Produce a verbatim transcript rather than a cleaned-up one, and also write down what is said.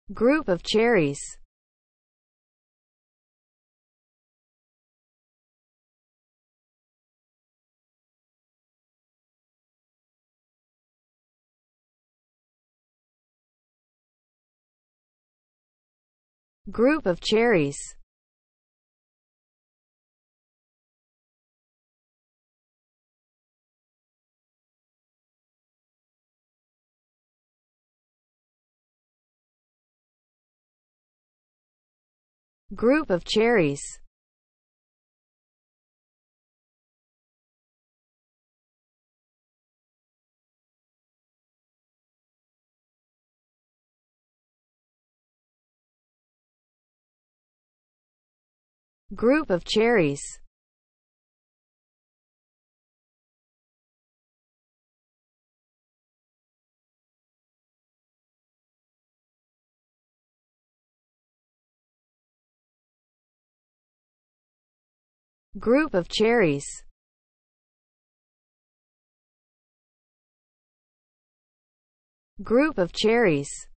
Group of cherries. Group of cherries. Group of cherries. Group of cherries. Group of cherries. Group of cherries.